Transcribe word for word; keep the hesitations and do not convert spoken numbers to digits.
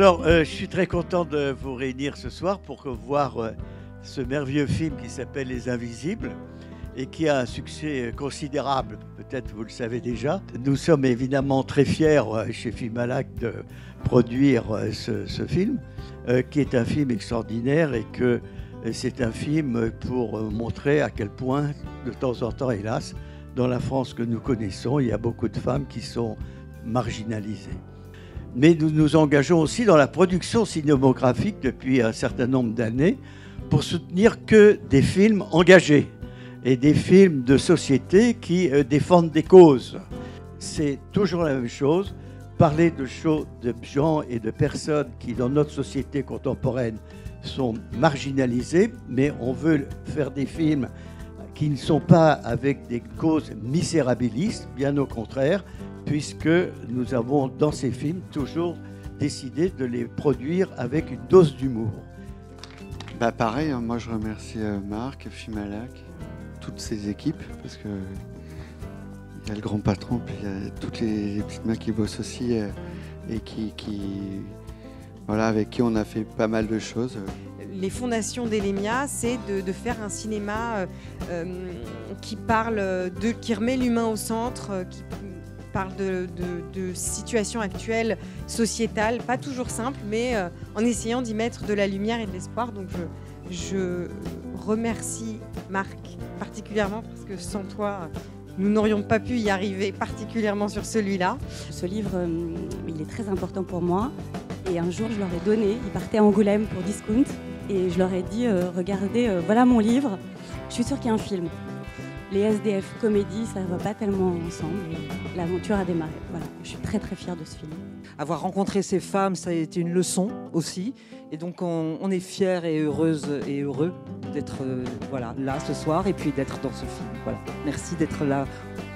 Alors, euh, je suis très content de vous réunir ce soir pour voir euh, ce merveilleux film qui s'appelle Les Invisibles et qui a un succès considérable, peut-être vous le savez déjà. Nous sommes évidemment très fiers euh, chez Filmalac de produire euh, ce, ce film, euh, qui est un film extraordinaire et que euh, c'est un film pour euh, montrer à quel point, de temps en temps, hélas, dans la France que nous connaissons, il y a beaucoup de femmes qui sont marginalisées. Mais nous nous engageons aussi dans la production cinématographique depuis un certain nombre d'années pour soutenir que des films engagés et des films de société qui euh, défendent des causes. C'est toujours la même chose, parler de, choses, de gens et de personnes qui, dans notre société contemporaine, sont marginalisés, mais on veut faire des films qui ne sont pas avec des causes misérabilistes, bien au contraire, puisque nous avons dans ces films toujours décidé de les produire avec une dose d'humour. Bah pareil, hein, moi je remercie euh, Marc, Filmalac, toutes ces équipes, parce que il y a le grand patron, puis il y a toutes les, les petites mains qui bossent aussi euh, et qui, qui, voilà, avec qui on a fait pas mal de choses. Les fondations d'Elemia, c'est de, de faire un cinéma euh, euh, qui parle de, qui remet l'humain au centre, euh, qui parle de, de, de situations actuelles sociétales, pas toujours simples, mais euh, en essayant d'y mettre de la lumière et de l'espoir. Donc je, je remercie Marc particulièrement parce que sans toi, nous n'aurions pas pu y arriver, particulièrement sur celui-là. Ce livre, euh, il est très important pour moi. Et un jour, je leur ai donné, ils partaient à Angoulême pour Discount. Et je leur ai dit, euh, regardez, euh, voilà mon livre, je suis sûre qu'il y a un film. Les S D F comédie, ça ne va pas tellement ensemble. L'aventure a démarré. Voilà, je suis très très fière de ce film. Avoir rencontré ces femmes, ça a été une leçon aussi. Et donc on, on est fiers et heureuses et heureux d'être euh, voilà, là ce soir et puis d'être dans ce film. Voilà. Merci d'être là